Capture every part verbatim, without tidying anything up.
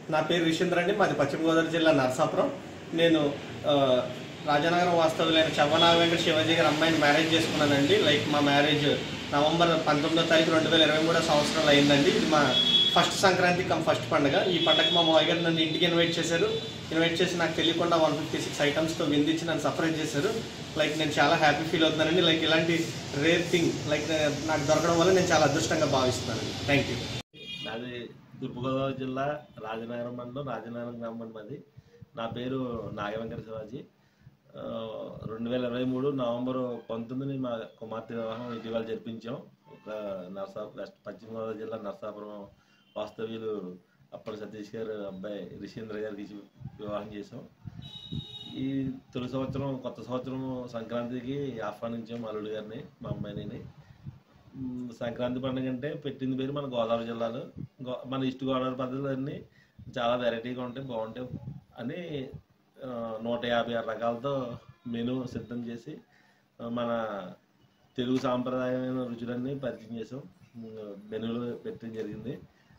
నా పేరు రిషేంద్ర అండి. మాది పశ్చిమ గోదావరి జిల్లా నరసాపురం. నేను రాజనగరం వాస్తవులైన చవ్వనాగ వెంకట శివాజీ గారి అమ్మాయిని మ్యారేజ్ చేసుకున్నానండి. లైక్ మా మ్యారేజ్ నవంబర్ పంతొమ్మిదో తారీఖు రెండు వేల ఇరవై మూడో సంవత్సరంలో అయిందండి. ఇది మా ఫస్ట్ సంక్రాంతి కమ్ ఫస్ట్ పండుగ. ఈ పండుగ మా మావయ్య గారు నన్ను ఇంటికి ఇన్వైట్ చేశారు. ఇన్వైట్ చేసి నాకు తెలియకుండా వన్ ఫిఫ్టీ సిక్స్ ఐటమ్స్తో విందించి నన్ను సర్ప్రైజ్ చేశారు. లైక్ నేను చాలా హ్యాపీ ఫీల్ అవుతున్నానండి. లైక్ ఇలాంటి రేర్ థింగ్ లైక్ నాకు దొరకడం వల్ల నేను చాలా అదృష్టంగా భావిస్తున్నాను. Thank you. నాది తూర్పుగోదావరి జిల్లా రాజనగరం మండలం రాజనగరం గ్రామం మాది. నా పేరు నాగ వెంకట శివాజీ. రెండు వేల ఇరవై మూడు నవంబర్ పంతొమ్మిది మా కుమార్తె వివాహం ఇటీవల జరిపించాం. ఒక నర్సా వెస్ట్ పశ్చిమ గోదావరి జిల్లా నర్సాపురం వాస్తవ్యులు అప్పటి సతీష్ గారు అబ్బాయి రిషేంద్ర గారికి వివాహం చేసాం. ఈ తొలి సంవత్సరం కొత్త సంవత్సరం సంక్రాంతికి ఆహ్వానించాం అల్లుడు గారిని, మా అమ్మాయిని. సంక్రాంతి పండుగ అంటే పెట్టింది పేరు మన గోదావరి జిల్లాలో. గో మన ఈస్ట్ గోదావరి పద్ధతులు అన్నీ చాలా వెరైటీగా ఉంటాయి, బాగుంటాయి అని నూట యాభై ఆరు రకాలతో మెనూ సిద్ధం చేసి మన తెలుగు సాంప్రదాయమైన రుచులన్నీ పరిచయం చేసాం. మెనూలో పెట్టడం జరిగింది.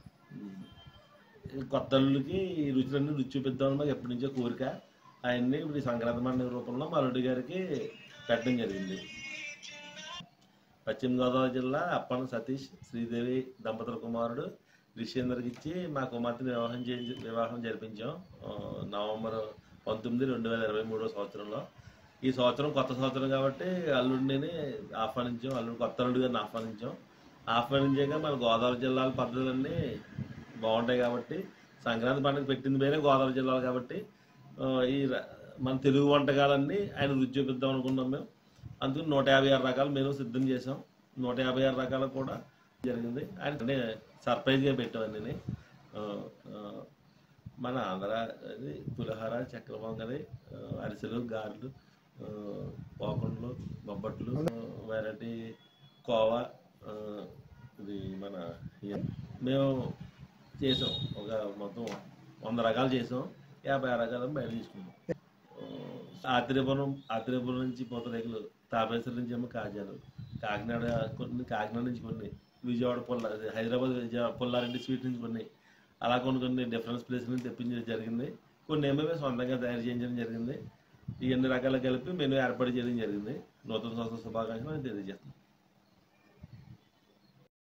కొత్త అల్లుడికి ఈ రుచులన్నీ రుచి చూపిద్దామని మాకు ఎప్పటి నుంచో కోరిక. ఆయన్ని ఇప్పుడు ఈ సంక్రాంతి పండుగ రూపంలో మా అల్లుడి గారికి పెట్టడం జరిగింది. పశ్చిమ గోదావరి జిల్లా అప్పన సతీష్ శ్రీదేవి దంపతుల కుమారుడు రిషేందర్కి ఇచ్చి మా కుమార్తెని వివాహం చేయించి వివాహం జరిపించాం నవంబర్ పంతొమ్మిది రెండు వేల ఇరవై మూడో సంవత్సరంలో. ఈ సంవత్సరం కొత్త సంవత్సరం కాబట్టి అల్లుడిని ఆహ్వానించాం. అల్లుడు కొత్త అల్లుడు గారిని ఆహ్వానించాం. ఆహ్వానించాక మన గోదావరి జిల్లాల పద్ధతులన్నీ బాగుంటాయి కాబట్టి సంక్రాంతి పండుగ పెట్టింది వేరే గోదావరి జిల్లాలు కాబట్టి ఈ మన తెలుగు వంటకాలన్నీ ఆయన రుచి చూపిద్దాం అనుకున్నాం మేము. అందుకు నూట యాభై ఆరు రకాలు మేము సిద్ధం చేసాం. నూట యాభై ఆరు రకాలు కూడా జరిగింది. ఆయన సర్ప్రైజ్గా పెట్టాం అన్నీ. మన ఆంధ్ర అది పులిహోర, చక్కెర పొంగలి, అరిసెలు, గారెలు, పోకుండలు, బొబ్బట్లు, వెరైటీ కోవా, ఇది మన మేము చేసాం. ఒక మొత్తం వంద రకాలు చేసాం. యాభై ఆరు రకాలను బయట తీసుకున్నాం. ఆత్రేయపురం ఆత్రేయపురం నుంచి పూతరేకులు, తాపేశ్వరం నుంచి ఏమో కాజాలు, కాకినాడ కొన్ని, కాకినాడ నుంచి కొన్ని, విజయవాడ పుల్ల హైదరాబాద్ విజయవాడ పుల్లారెడ్డి స్వీట్ నుంచి కొన్ని, అలా కొన్ని కొన్ని డిఫరెన్స్ ప్లేస్ నుంచి తెప్పించడం జరిగింది. కొన్ని ఏమో మేము సొంతంగా తయారు చేయించడం జరిగింది. ఈ అన్ని రకాలు కలిపి మెనూ ఏర్పాటు చేయడం జరిగింది. నూతన సంవత్సర శుభాకాంక్షలు తెలియజేస్తాం.